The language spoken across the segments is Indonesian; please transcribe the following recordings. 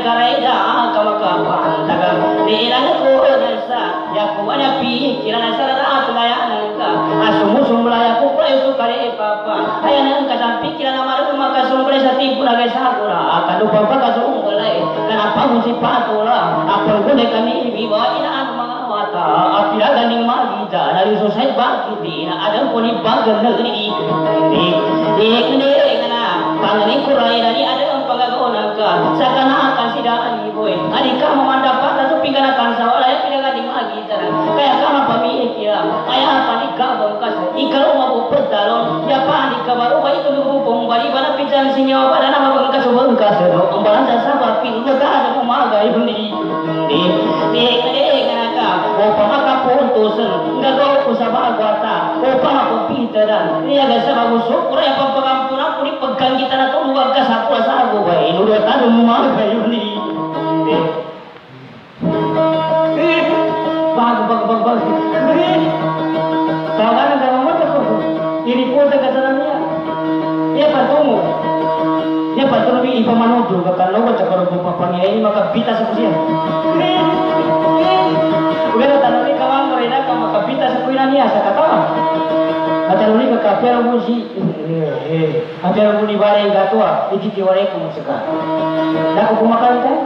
karaida kamakapan daga nilan ko nasa ya ko ana pikiran sarara tulayan ka asumusum laya ko preso kare papa ayan ka sa pikiran amaru maka sumbre sa tipura ga sagura kadu papa ka sumbre kenapa musi patula apa gune kami biwa ina mga wata apira ganing magida dari sosai bakiti na adam ko ni bagan negeri ini kana pangani kurai dari ada pagagaonan ka sakana akan sidaan boy adi ka mandapat atau pinganakan sawala ya pinaka di magida kaya kama pamikira aya pani ka bangkas ikalo mabu pedalon ya pani ka baru bayi tu rupong bali bana pijan sinyo pada nama bangkas bangkas do ambalan sabar pin ada kumaga ibni di kana ka o pamaka puntusen ngado kusaba agwata o pamaka pintaran dia ga sababu sukura ya pampagampuna puni pegang kita na to luwag ka sa pula sa ago bay nudo tanu maga ibni bag tawagan ang gamamot ako iripota ka sa nanya ya patungo ya patungo ipamanudo ka kalawa sa karubo papangyayin makabita sa kusiya Ugera tanuri kawang mereka ka makabita sa kuina niya sa katawa atanuri ka kapera mo si kapera mo ni bare gatua ikiti wale ko mo saka dako kumakain ka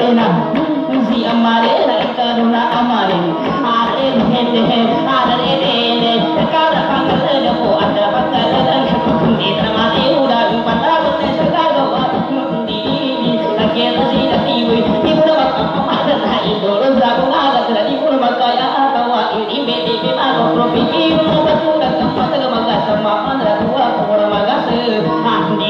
amarena si amarena karuna amare are hete are kada pangale ko ada patala ni tramati uda pata bote sagaga mundi lagi si tiwi ibu bakka hai dolo brago aga tadi pun makaya atawa ini bete mago propiki no batu kamata maga sama andra tua ko maga se andi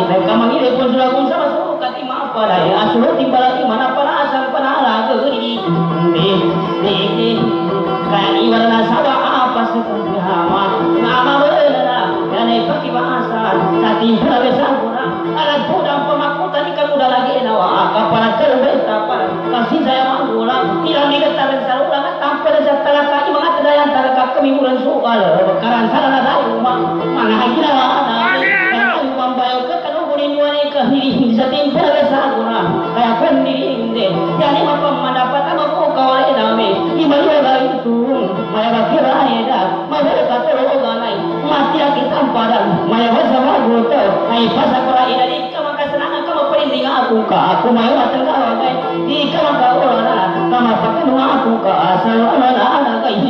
Mereka mengiri pun sudah pun sama suka timah pada ya suruh timbal di mana para asal penala geri di kayak iwarna sawah apa sekali hama nama benar dan pakai bahasa saat timbal besar alat budang pemakutan ikan muda lagi nawa kapal terbenta para kasih saya manggulang tidak digetarin saluran tampil setelah kaki mengatadayan targa kami bulan soal bekaran sarana daun mana hajira membayar ke kanugunin wanita diri bisa timpul besar kayak pendiri inde jadi apa mendapat apa kau nami ibadah itu maya kira ada maya kata loganai mati kita padan maya sama goto ai pasal ina di kama kasana kama perinding aku maya matengah kai di kama kaola kama pakai aku asal ana kai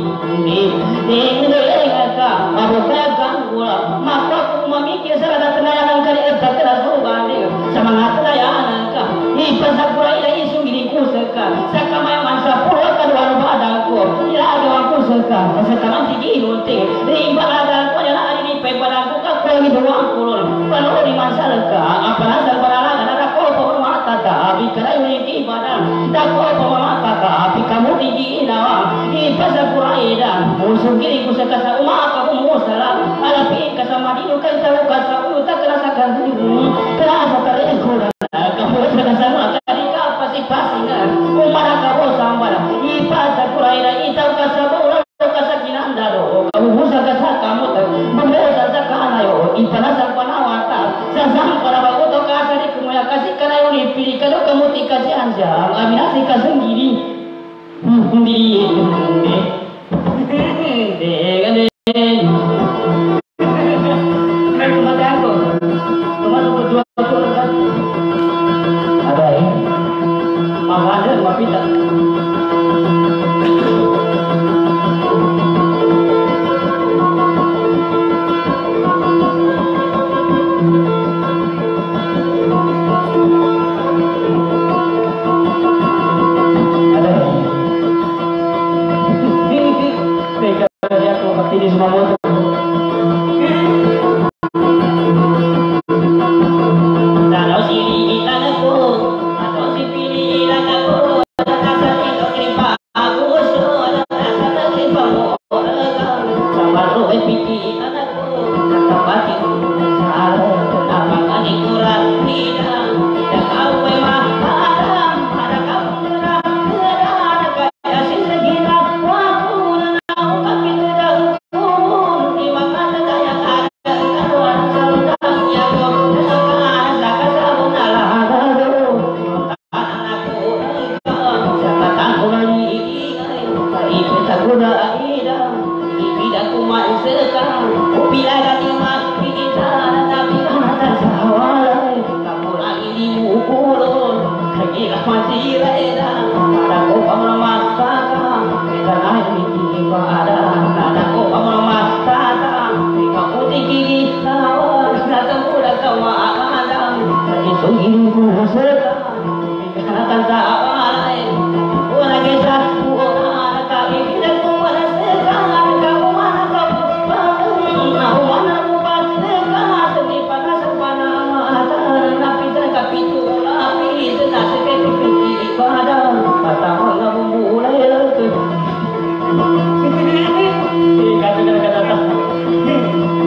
di ngaka aku pegang gula maka aku memikir sarana tenayangan kali terkena subandi semangat tenayangan ka di pasal ina isu gini kusaka sakama mansa puluh kedua badanku tidak ada aku seka sekarang tinggi gunting rimba ada ko nyala ari di pepadaku ka ko yang doang kulon kalau di masalah ka apa asal barang ada ko mata ta abi kena ini badan tak ko mata ta abi kamu tinggi nawa di pasal puraida musuh kiri ku seka sa umaka ku musala ala pi ka sama di kan tahu ka sa u tak rasakan kerasa terikut kamu seka sama tadi ka pasti umara ka bo sambara i pasal puraida ita ka sa bo ka sa kinandaro kamu musa ka sa kamu memosa sa kana yo ipana sa panawata sa sang para bago to ka sa di kumaya kasih kana yo ni pilih kalau kamu dikasih anja amina si ka sendiri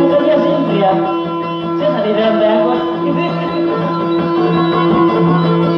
Saya tadi dalam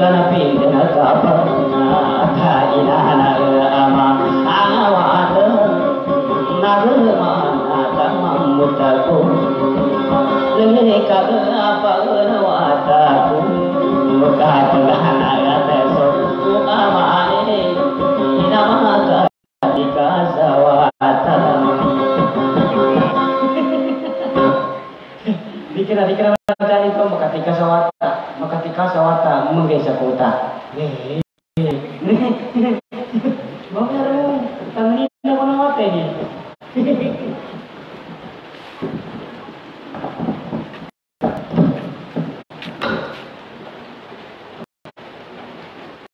Iklan pindana kaparna Kainana ama Awata Nagmana Tamamutaku Lengika apa Wataku Katulana Yateso Amane Inamaka Dikasawata Dikira-dikira macam itu makatika sawata menggesa kota. Baru tangan